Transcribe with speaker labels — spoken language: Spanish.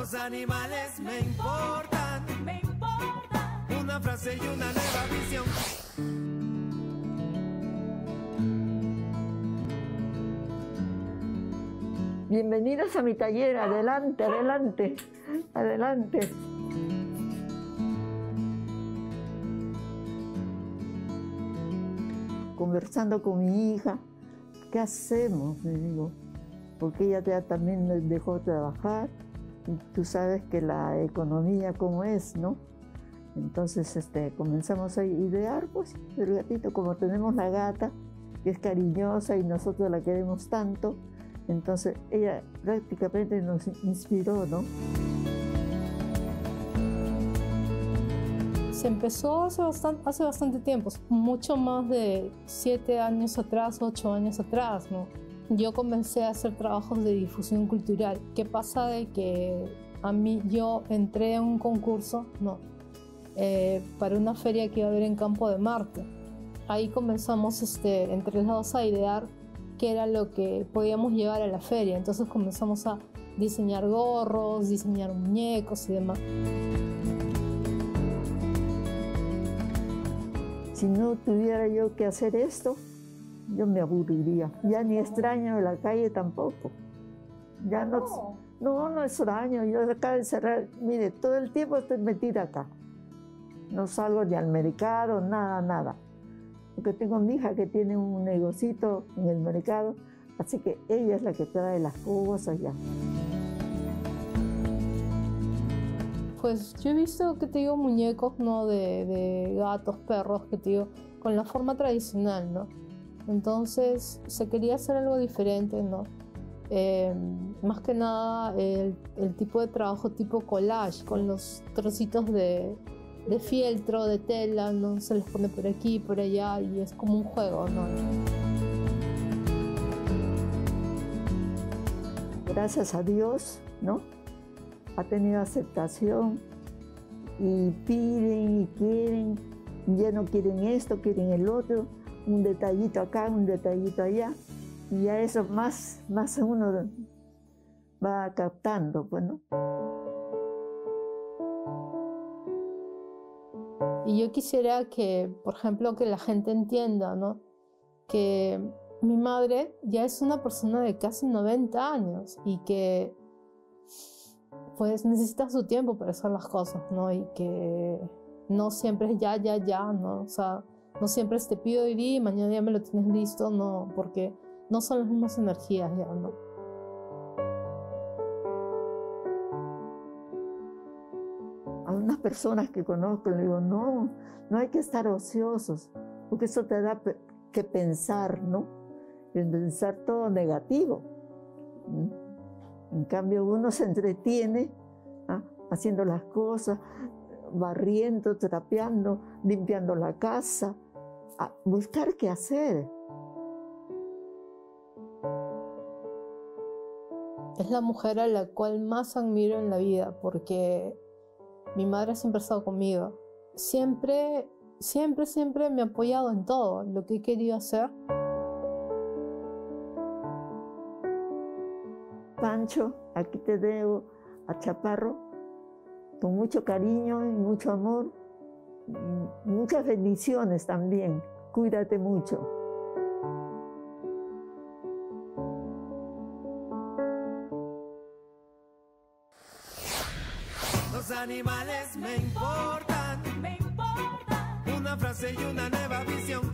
Speaker 1: Los animales me importan, una frase y una nueva visión.
Speaker 2: Bienvenidos a mi taller, adelante, adelante, adelante. Conversando con mi hija, ¿qué hacemos? Le digo, porque ella ya también dejó de trabajar y tú sabes que la economía cómo es, ¿no? Entonces comenzamos a idear, pues, el gatito, como tenemos la gata, que es cariñosa y nosotros la queremos tanto, entonces ella prácticamente nos inspiró, ¿no?
Speaker 3: Se empezó hace bastante tiempo, mucho más de 7 años atrás, 8 años atrás, ¿no? Yo comencé a hacer trabajos de difusión cultural. ¿Qué pasa de que yo entré a un concurso, no, para una feria que iba a haber en Campo de Marte? Ahí comenzamos entre los dos a idear qué era lo que podíamos llevar a la feria. Entonces comenzamos a diseñar gorros, diseñar muñecos y demás.
Speaker 2: Si no tuviera yo que hacer esto, yo me aburriría. Ya ni extraño la calle tampoco. Ya no extraño. Yo acá de cerrar, mire, todo el tiempo estoy metida acá. No salgo ni al mercado, nada. Porque tengo mi hija que tiene un negocito en el mercado, así que ella es la que trae las cosas ya.
Speaker 3: Pues yo he visto, que te digo, muñecos, ¿no? de gatos, perros, que te digo, con la forma tradicional, ¿no? Entonces se quería hacer algo diferente, ¿no? Más que nada el tipo de trabajo tipo collage, con los trocitos de fieltro, de tela, ¿no? Se les pone por aquí, por allá, y es como un juego, ¿no?
Speaker 2: Gracias a Dios, ¿no? Ha tenido aceptación y piden y quieren, ya no quieren esto, quieren el otro, un detallito acá, un detallito allá, y ya eso más uno va captando, pues, ¿no?
Speaker 3: Y yo quisiera que, por ejemplo, que la gente entienda, ¿no? Que mi madre ya es una persona de casi 90 años y que pues necesita su tiempo para hacer las cosas, ¿no? Y que no siempre es ya, ¿no? O sea, no siempre es te pido y mañana ya me lo tienes listo, no, porque no son las mismas energías ya, ¿no?
Speaker 2: A unas personas que conozco le digo, no hay que estar ociosos, porque eso te da que pensar, ¿no? Pensar todo negativo. En cambio, uno se entretiene haciendo las cosas, barriendo, trapeando, limpiando la casa, a buscar qué hacer.
Speaker 3: Es la mujer a la cual más admiro en la vida, porque mi madre siempre ha estado conmigo. Siempre me ha apoyado en todo lo que he querido hacer.
Speaker 2: Pancho, aquí te debo a Chaparro, con mucho cariño y mucho amor, y muchas bendiciones también. Cuídate mucho.
Speaker 1: Los animales me importan, una frase y una nueva visión.